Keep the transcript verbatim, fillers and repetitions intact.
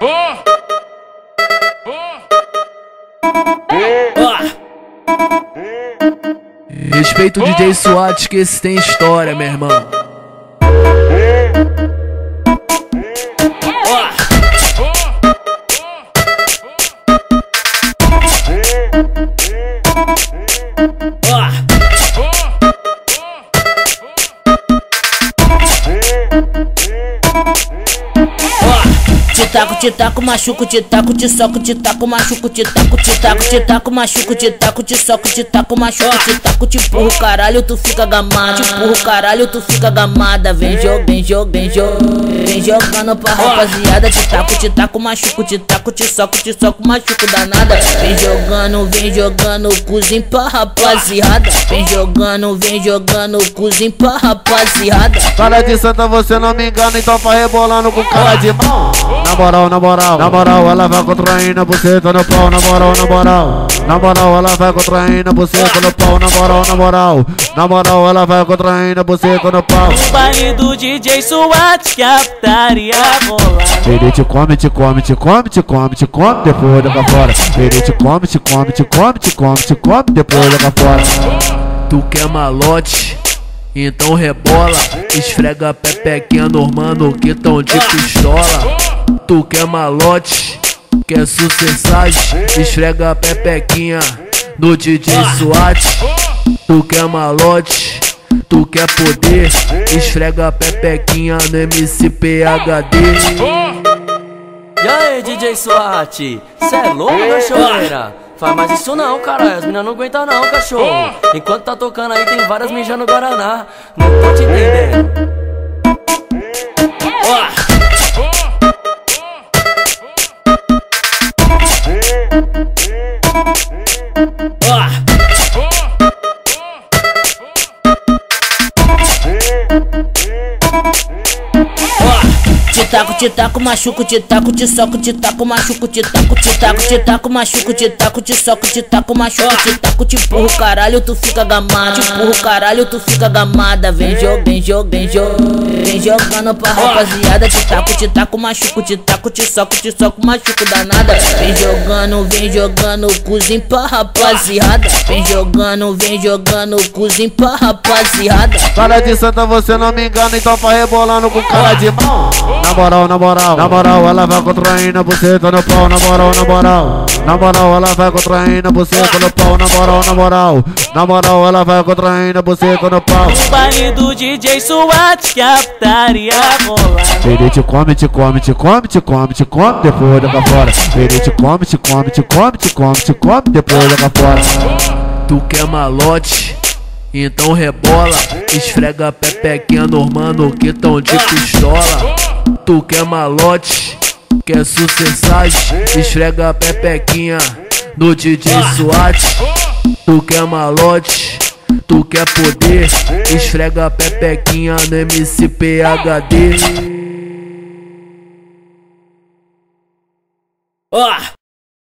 Respeita o D J SWAT, que esse tem história, meu irmão. Te taco, te taco, machuco, te taco, te soco, te taco, machuco, te taco, te taco, te taco, machuco, te taco, te soco, te taco, machuco, te taco, te empurro, caralho, tu fica gamada. Te empurro, caralho, tu fica gamada. Vem jogo, vem jogo, vem jogo, vem jogando pra rapaziada. Te taco, te taco, machuco, te taco, te soco, te soco, machuco danada. Vem jogando, vem jogando, cozinho pra rapaziada. Vem jogando, vem jogando, cozinho pra rapaziada. Cara de santa, você não me engana, então vai rebolando com cara de mão. Na moral, na moral, na moral, ela vai contraindo a buceta no pau. Na moral, na moral, na moral, ela vai contraindo a buceta no pau. Na moral, na moral, na moral, ela vai contraindo a buceta no pau. No baile do D J SWAT que a putaria rola. Ele te come, te come, te come, te come, te come, depois joga fora. Ele te come, te come, te come, te come, te come, depois joga fora. Tu quer malote? Então rebola. Esfrega a pepequinha nos mano que tão de pistola. Tu quer malote? Quer sucessagem? Esfrega a pepequinha no D J SWAT. Tu quer malote? Tu quer poder? Esfrega a pepequinha no M C P H D. E aí, D J SWAT? Cê é louco, cachoeira? Faz mais isso não, caralho, as mina não aguentam não, cachorro. Enquanto tá tocando aí tem várias mijando Guaraná. Não tô te entendendo. Te taco, te taco, machuco, te taco, te soco, te taco, machuco, te taco, te taco, te taco, machuco, te taco, te soco, te taco, machuco, te taco, te empurro, caralho, tu fica gamada. Te empurro, caralho, tu fica gamada. Vem jogo, vem jogo, vem jogo, vem jogando pra rapaziada. Te taco, te taco, machuco, te taco, te soco, te soco, machuco danada. Vem jogando, vem jogando, cozinho pra rapaziada. Vem jogando, vem jogando, cozinho pra rapaziada. Cara de santa, você não me engana, então vai rebolando com cara de mão. Na moral, na moral, na moral, ela vai contraindo a buceta no pau. Na moral, na moral, na moral, ela vai contraindo a buceta no pau. Na moral, na moral, na moral, ela vai contraindo a buceta no pau. No baile do D J SWAT que a putaria rola. Ele te come, te come, te come, te come, te come, depois joga fora. Ele te come, te come, te come, te come, te come, depois joga fora. Tu quer malote? Então rebola. Esfrega a pepequinha nos mano que tão de pistola. Tu quer malote? Quer sucessagem? Esfrega a pepequinha no D J SWAT. Tu quer malote? Tu quer poder? Esfrega a pepequinha no M C P H D.